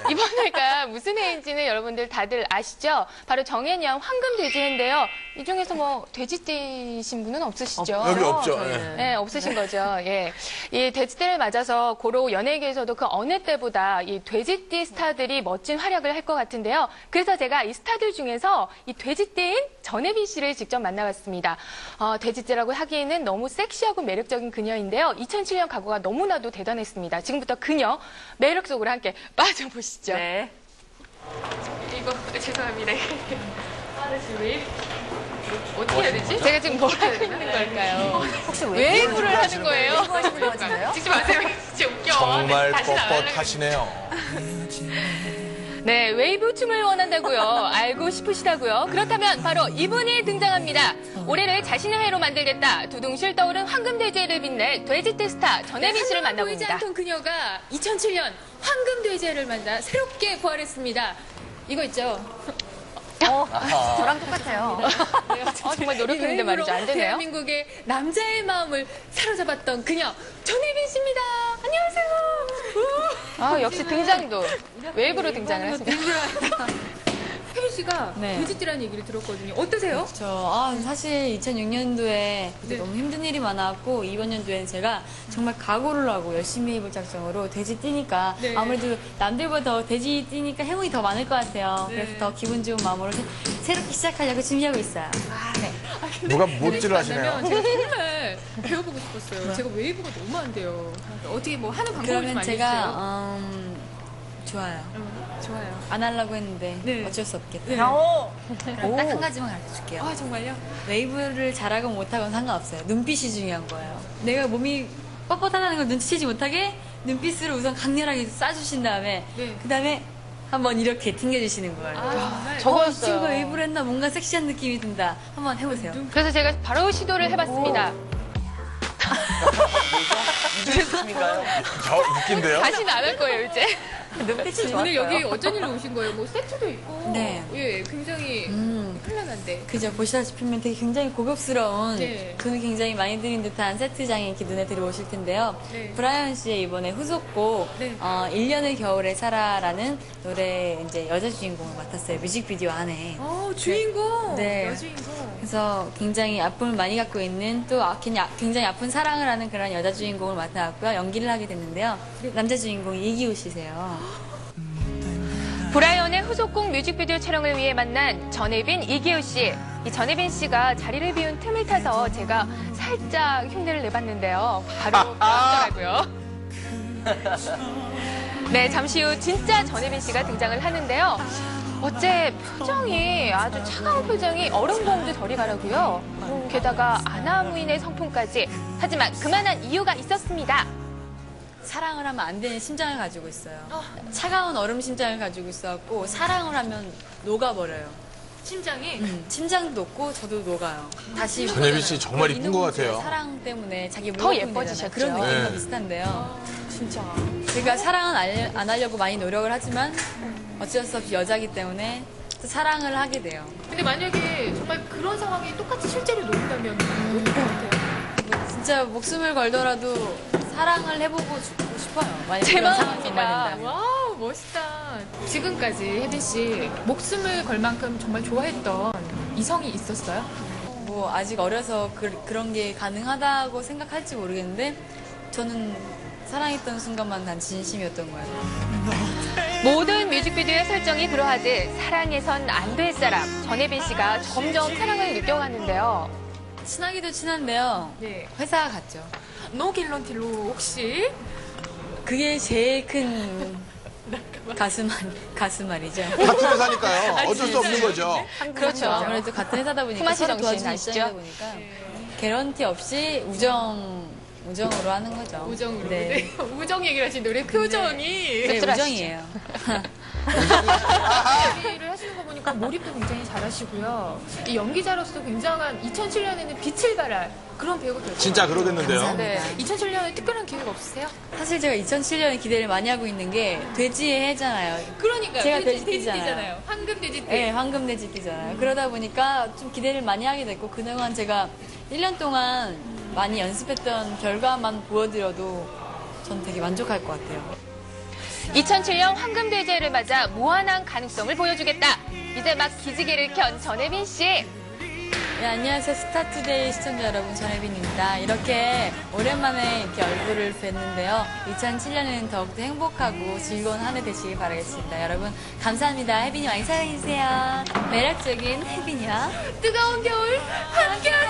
이번 해가 무슨 해인지는 여러분들 다들 아시죠? 바로 정해년 황금돼지해인데요. 이 중에서 뭐 돼지띠신 분은 없으시죠? 여기 없죠. 네, 없으신 거죠. 예. 이 돼지띠를 맞아서 고로 연예계에서도 그 어느 때보다 이 돼지띠 스타들이 멋진 활약을 할 것 같은데요. 그래서 제가 이 스타들 중에서 이 돼지띠인 전혜빈 씨를 직접 만나봤습니다. 돼지띠라고 하기에는 너무 섹시하고 매력적인 그녀인데요. 2007년 각오가 너무나도 대단했습니다. 지금부터 그녀 매력 속으로 함께 빠져보시죠. 네. 이거 죄송합니다. 왜 어떻게 해야 되지? 제가 지금 뭘 하고 있는 걸까요? 혹시 웨이브를 하는 거예요? 웨이브 하시는 거 같은데요? 찍지 마세요. 진짜 웃겨. 정말 다시는 안 하려고 뻣뻣하시네요. 네, 웨이브 춤을 원한다고요? 알고 싶으시다고요? 그렇다면 바로 이분이 등장합니다. 올해를 자신의 해로 만들겠다. 두둥실 떠오른 황금돼지를 빛낼 돼지띠 스타 전혜빈 씨를 보이지 만나봅니다. 않던 그녀가 2007년 황금돼지해를 만나 새롭게 부활했습니다. 이거 있죠? 저랑 똑같아요. 정말 노력했는데 말이죠. 안 되네요. 대한민국의 남자의 마음을 사로잡았던 그녀 전혜빈 씨입니다. 안녕하세요. 역시 등장도 웨이브로 등장을 했습니다. 혜빈 씨가 네. 돼지띠라는 얘기를 들었거든요. 어떠세요? 사실 2006년도에 그때 너무 힘든 일이 많았고 이번 연도에는 제가 정말 각오를 하고 열심히 해볼 작정으로 돼지 뛰니까 네. 아무래도 남들보다 더 돼지 뛰니까 행운이 더 많을 것 같아요. 네. 그래서 더 기분 좋은 마음으로 새롭게 시작하려고 준비하고 있어요. 누가 못질을 하시네요. 제가 정말 배워보고 싶었어요. 제가 웨이브가 너무 안 돼요. 어떻게 뭐 하는 방법을 좀 그러면 알려주세요. 제가 좋아요. 좋아요. 안 하려고 했는데 네. 어쩔 수 없겠다. 네. 그럼 딱 한 가지만 가르쳐줄게요. 아 정말요? 웨이브를 잘하건 못하건 상관없어요. 눈빛이 중요한 거예요. 내가 몸이 뻣뻣하다는 걸 눈치채지 못하게 눈빛으로 우선 강렬하게 쏴주신 다음에 네. 그 다음에 한번 이렇게 튕겨주시는 거예요. 정말. 이 저거였어요. 친구가 웨이브를 했나 뭔가 섹시한 느낌이 든다. 한번 해보세요. 그래서 제가 바로 시도를 해봤습니다. 웃긴데요? 다시는 안 할 거예요, 이제. 눈빛이 오늘 좋았어요. 여기 어쩐 일로 오신 거예요? 뭐 세트도 있고. 네. 예, 굉장히 현란한데. 그죠. 보시다시피면 되게 굉장히 고급스러운 네. 돈을 굉장히 많이 들인 듯한 세트장이 이렇게 눈에 들어오실 텐데요. 네. 브라이언 씨의 이번에 후속곡 네. 1년의 겨울에 살아라는 노래 이제 여자 주인공을 맡았어요. 뮤직비디오 안에. 주인공. 네. 여주인공. 그래서 굉장히 아픔을 많이 갖고 있는 또 굉장히 아픈 사랑을 하는 그런 여자 주인공을 맡아왔고요. 연기를 하게 됐는데요. 남자 주인공이 이기호 씨세요. 브라이언의 후속곡 뮤직비디오 촬영을 위해 만난 전혜빈, 이기호 씨. 이 전혜빈 씨가 자리를 비운 틈을 타서 제가 살짝 흉내를 내봤는데요. 바로 나왔더라고요. 네, 잠시 후 진짜 전혜빈 씨가 등장을 하는데요. 어째 표정이 아주 차가운 표정이 얼음봉도 저리 가라고요. 게다가 아나무인의 성품까지. 하지만 그만한 이유가 있었습니다. 사랑을 하면 안 되는 심장을 가지고 있어요. 차가운 얼음 심장을 가지고 있어갖고 사랑을 하면 녹아버려요. 심장이. 심장도 녹고 저도 녹아요. 다시 전혜빈 씨 정말 이쁜 것 같아요. 사랑 때문에 자기 더 물어보게 예뻐지셨죠. 되잖아요. 그런 느낌과 네. 비슷한데요. 진짜. 제가 사랑은 안 하려고 많이 노력을 하지만 어쩔 수 없이 여자기 때문에 또 사랑을 하게 돼요. 근데 만약에 정말 그런 상황이 똑같이 실제로 놓인다면 어떨 것 같아요? 진짜 목숨을 걸더라도 사랑을 해보고 싶어요. 만약 제 그런 상황이 정말 마음입니다. 된다면. 와우, 멋있다. 지금까지 혜빈 씨 목숨을 걸 만큼 정말 좋아했던 이성이 있었어요? 뭐 아직 어려서 그런 게 가능하다고 생각할지 모르겠는데 저는 사랑했던 순간만 단 진심이었던 거예요. 모든 뮤직비디오의 설정이 그러하듯 사랑해선 안 될 사람. 전혜빈 씨가 점점 사랑을 느껴가는데요. 친하기도 친한데요. 네. 회사 갔죠. 노 갤런티로 혹시 그게 제일 큰 가슴말이죠. 같은 회사니까요. 어쩔 수 없는 거죠. 그렇죠. 아무래도 같은 회사다 보니까 품앗이 서로 정신 도와주는 아시죠? 입장이다 보니까 개런티 없이 우정으로 하는 거죠. 우정으로. 네. 네. 우정 얘기를 하시는데 우리 표정이 네, 씁쓸하시죠? 우정이에요. 연기를 하시는 거 보니까 몰입도 굉장히 잘하시고요. 이 연기자로서 굉장한 2007년에는 빛을 발할 그런 배우가 됐어요. 진짜 그러겠는데요. 네. 2007년에 특별한 기회가 없으세요? 사실 제가 2007년에 기대를 많이 하고 있는 게 돼지의 해잖아요. 그러니까요. 제가 돼지띠잖아요. 돼지띠잖아요. 황금 돼지띠. 네, 황금 돼지띠잖아요. 그러다 보니까 좀 기대를 많이 하게 됐고 그동안 제가 1년 동안 많이 연습했던 결과만 보여드려도 전 되게 만족할 것 같아요. 2007년 황금돼지를 맞아 무한한 가능성을 보여주겠다. 이제 막 기지개를 켠 전혜빈 씨. 네, 안녕하세요. 스타투데이 시청자 여러분, 전혜빈입니다. 이렇게 오랜만에 이렇게 얼굴을 뵀는데요. 2007년에는 더욱더 행복하고 즐거운 한 해 되시길 바라겠습니다. 여러분, 감사합니다. 혜빈이 많이 사랑해주세요. 매력적인 혜빈이와 뜨거운 겨울 함께하세요.